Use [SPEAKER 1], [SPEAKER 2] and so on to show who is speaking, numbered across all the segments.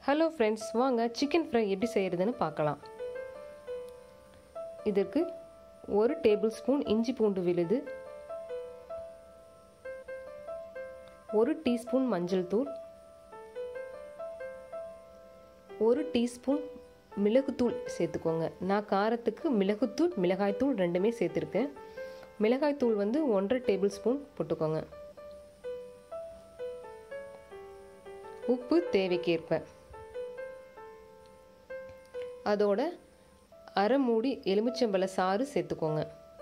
[SPEAKER 1] Hello friends, வாங்க chicken fry எப்படி செய்கிறதுன்னு பார்க்கலாம். இதற்கு 1 டேபிள் ஸ்பூன் இஞ்சி பூண்டு விழுது, 1 டீஸ்பூன் மஞ்சள் தூள், 1 டீஸ்பூன் மிளகுத்தூள் சேர்த்துக்கோங்க. நான் காரத்துக்கு மிளகுத்தூள் மிளகாய்த்தூள் ரெண்டுமே சேர்த்துருக்கேன். மிளகாய்த்தூள் 1.5 டேபிள் ஸ்பூன் போட்டுக்கோங்க. உப்பு தேவைக்கேற்ப. அதோட அரை மூடி எலுமிச்சம்பழ சாறு சேர்த்துக்கோங்க.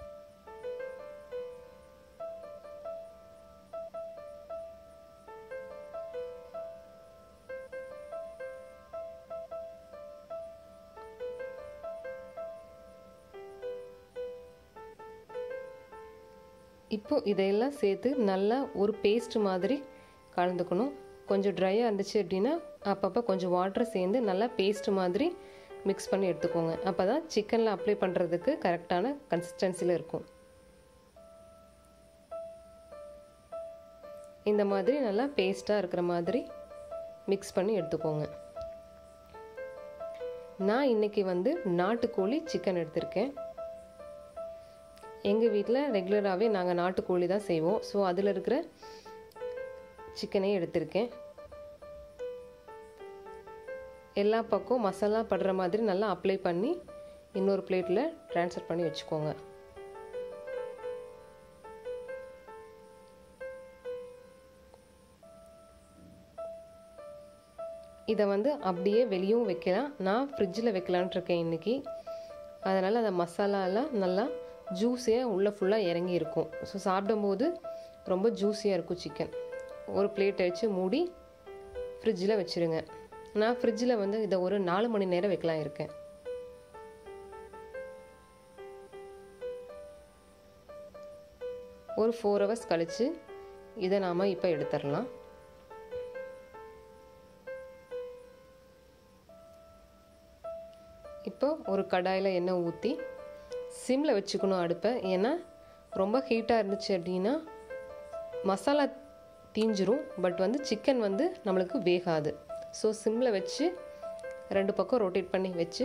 [SPEAKER 1] இப்போ இதையெல்லாம் சேர்த்து நல்லா ஒரு பேஸ்ட் மாதிரி கலந்துக்கணும். கொஞ்சம் ட்ரையாக இருந்துச்சு அப்படின்னா அப்பப்போ கொஞ்சம் வாட்டர் சேர்ந்து நல்லா பேஸ்ட் மாதிரி மிக்ஸ் பண்ணி எடுத்துக்கோங்க. அப்போ தான் சிக்கனில் அப்ளை பண்ணுறதுக்கு கரெக்டான கன்சிஸ்டன்சியில் இருக்கும். இந்த மாதிரி நல்லா பேஸ்ட்டாக இருக்கிற மாதிரி மிக்ஸ் பண்ணி எடுத்துக்கோங்க. நான் இன்றைக்கி நாட்டுக்கோழி சிக்கன் எடுத்திருக்கேன். எங்கள் வீட்டில் ரெகுலராகவே நாங்கள் நாட்டுக்கோழி தான் செய்வோம். ஸோ அதில் இருக்கிற சிக்கனே எடுத்திருக்கேன். எல்லா பக்கம் மசாலா படுற மாதிரி நல்லா அப்ளை பண்ணி இன்னொரு பிளேட்டில் ட்ரான்ஸ்ஃபர் பண்ணி வச்சுக்கோங்க. இதை அப்படியே வெளியும் வைக்கலாம். நான் ஃப்ரிட்ஜில் வைக்கலான்ட்டு இருக்கேன் இன்றைக்கி. அதனால் அந்த மசாலாலாம் நல்லா ஜூஸியாக உள்ளே ஃபுல்லாக இறங்கி இருக்கும். ஸோ சாப்பிடும்போது ரொம்ப ஜூஸியாக இருக்கும் சிக்கன். ஒரு பிளேட்டை வச்சு மூடி ஃப்ரிட்ஜில் வச்சுருங்க. நான் ஃப்ரிட்ஜில் இதை ஒரு 4 மணி நேரம் வைக்கலாம் இருக்கேன். ஒரு 4 ஹவர்ஸ் கழித்து இதை நாம் இப்போ எடுத்துடலாம். இப்போ ஒரு கடாயில் எண்ணெய் ஊற்றி சிம்மில் வச்சுக்கணும் அடுப்பை. ஏன்னா ரொம்ப ஹீட்டாக இருந்துச்சு அப்படின்னா மசாலா தீஞ்சிரும். பட் சிக்கன் நம்மளுக்கு வேகாது. ஸோ சிம்மில் வச்சு 2 பக்கம் ரொட்டேட் பண்ணி வச்சு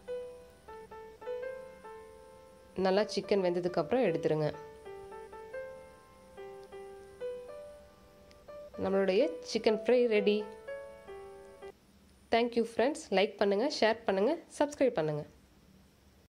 [SPEAKER 1] நல்லா சிக்கன் வெந்ததுக்கப்புறம் எடுத்துருங்க. நம்மளுடைய chicken fry ready. Thank you friends. Like பண்ணுங்கள், ஷேர் பண்ணுங்கள், சப்ஸ்கிரைப் பண்ணுங்கள்.